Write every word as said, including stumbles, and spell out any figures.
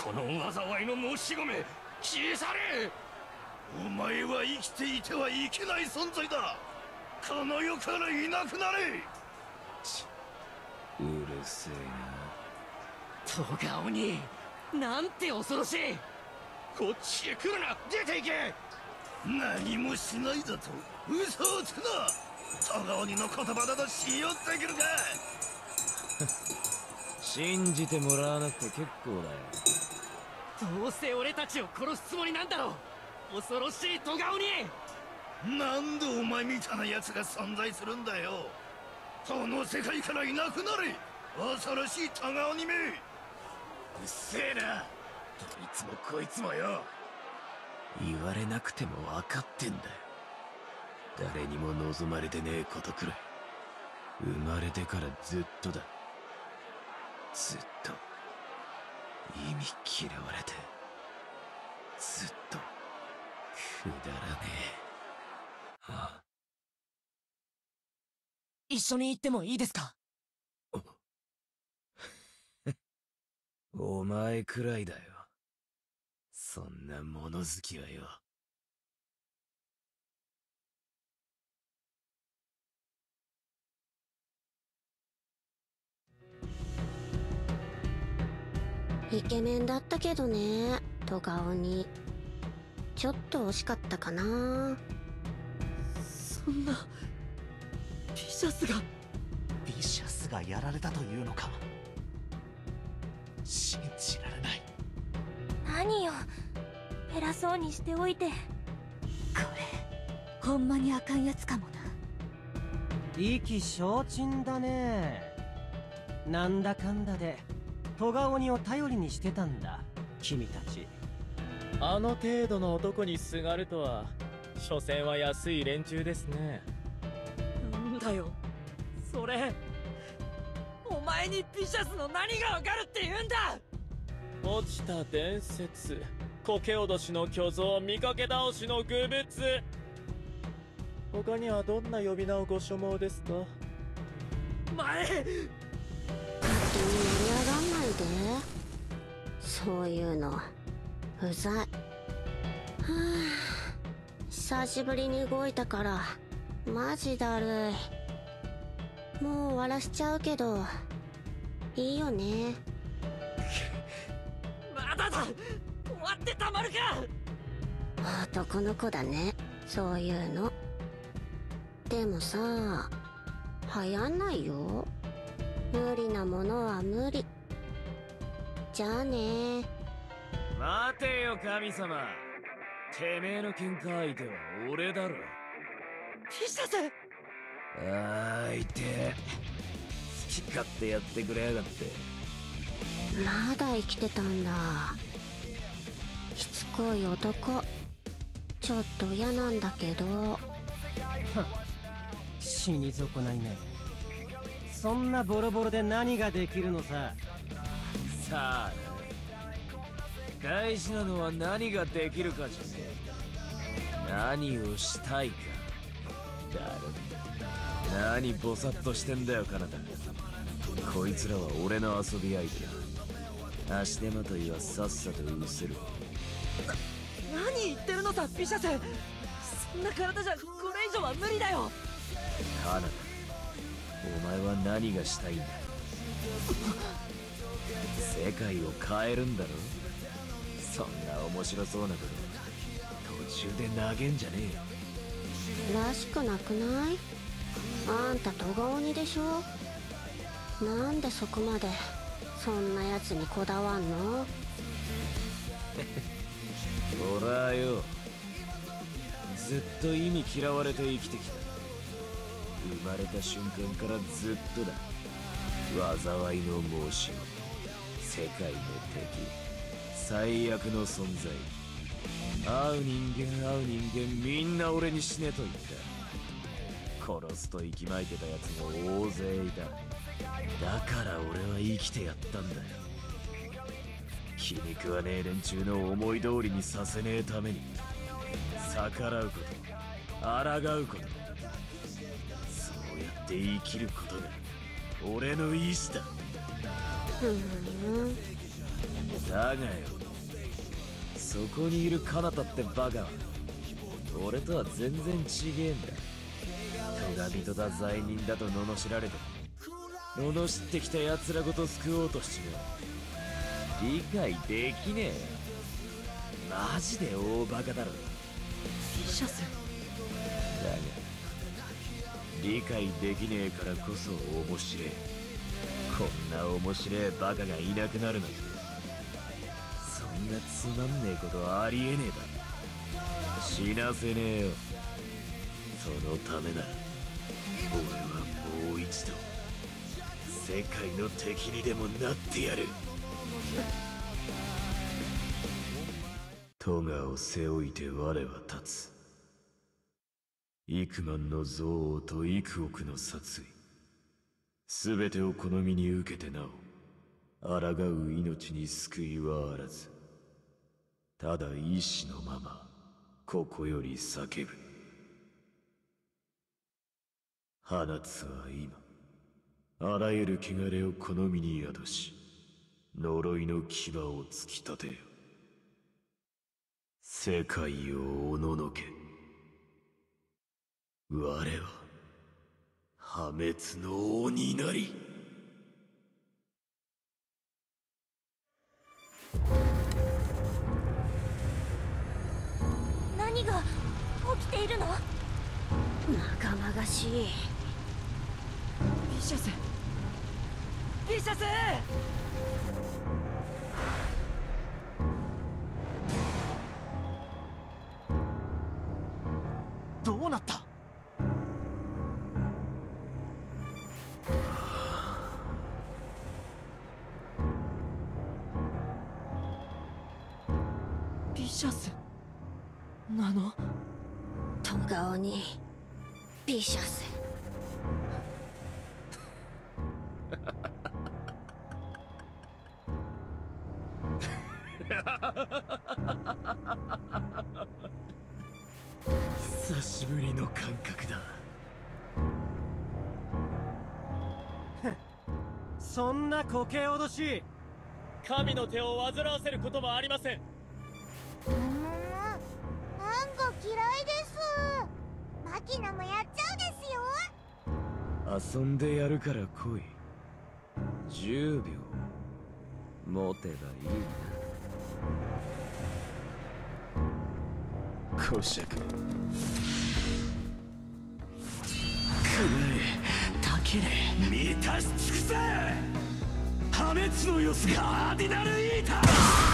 この災いの申し子め消え去れ。お前は生きていてはいけない存在だ。この世からいなくなれ。 うるせえな。トガ鬼、なんて恐ろしい。こっちへ来るな。出て行け。何もしないだと嘘をつくな。トガ鬼の言葉など信用できるか。 信じてもらわなくて結構だよ。 どうせ俺たちを殺すつもりなんだろう。恐ろしいトガ鬼。なんでお前みたいな奴が存在するんだよ。この世界からいなくなれ。恐ろしいトガ鬼め。うっせえな。どいつもこいつもよ。 言われなくても分かってんだよ。誰にも望まれてねえことくらい生まれてからずっとだ。ずっと意味嫌われて、ずっとくだらねえ。ああ、 一緒に行ってもいいですか？ お前くらいだよ、そんな物好きはよ。 イケメンだったけどね、トガ鬼。ちょっと惜しかったかな。 そんなビシャスがビシャスがやられたというのか。信じられない。 何よ、偉そうにしておいて。これほんまにあかんやつかもな。 意気消沈だね。なんだかんだでトガ鬼を頼りにしてたんだ、君たち。 あの程度の男にすがるとは、所詮は安い連中ですね。 なんだよそれ。お前にビシャスの何がわかるって言うんだ。 落ちた伝説、苔脅しの巨像、見かけ倒しの愚物。他にはどんな呼び名をご所望ですか？ 前勝手に盛り上がんないで。そういうのうざい。はあ、久しぶりに動いたからマジだるい。もう終わらしちゃうけどいいよね。 まだだ、終わってたまるか。 男の子だね、そういうの。でもさ、流行んないよ。無理なものは無理。じゃあね。 待てよ神様、てめえの喧嘩相手は俺だろ。 ビシャス。 あーいて、好き勝手やってくれやがって。 まだ生きてたんだ。しつこい男。ちょっと嫌なんだけど。 死に損ないね。そんなボロボロで何ができるのさ。 さあな、大事なのは何ができるかじゃねえ。何をしたいかだろ。何ボサッとしてんだよカナダ。こいつらは俺の遊び相手だ。足手まといはさっさと失せる。 何言ってるのさビシャス。そんな体じゃこれ以上は無理だよ。 カナダ、お前は何がしたいんだ。世界を変えるんだろ。そんな面白そうなこと途中で投げんじゃねえよ。らしくなくない？あんたトガ鬼でしょ。なんでそこまでそんなやつにこだわんの？ 俺はよ、ずっと意味嫌われて生きてきた。生まれた瞬間からずっとだ。災いの申し子、世界の敵、最悪の存在。会う人間会う人間みんな俺に死ねと言った。殺すと息巻いてたやつも大勢いた。だから俺は生きてやったんだよ。気に食わねえ連中の思い通りにさせねえために、逆らうこと、抗うこと、そうやって生きることが俺の意志だ。 ふん、 だがよ、そこにいるカナタってバカは俺とは全然違えんだ。咎人だ罪人だと罵られて罵ってきた奴らごと救おうとしちまう。理解できねえよ。マジで大バカだろ。 ビシャス。 だが理解できねえからこそ面白え。こんな面白えバカがいなくなるなんて、そんなつまんねえことありえねえだろ。死なせねえよ。そのためなら俺はもう一度世界の敵にでもなってやる。トガを背負いて我は立つ。幾万の憎悪と幾億の殺意、すべてを好みに受けてなお抗う命に救いはあらず、ただ意志のままここより叫ぶ。放つは今あらゆる汚れを好みに宿し、呪いの牙を突き立てよ。世界をおののけ。我は破滅の鬼なり。 何が起きているの？ まがまがしい。 ビシャス、ビシャス。 どうなった？ ビシャスなの？ トガオにビシャス。 久しぶりの感覚だ。 そんな固形脅し、 神の手を煩わせることもありません。 うーん、あんこ嫌いです。マキナもやっちゃうですよ。 遊んでやるから来い。じゅうびょう持てばいいな。こしゃく食え、たけれ、満たし尽くせ。破滅のよすがアーディナルイーター。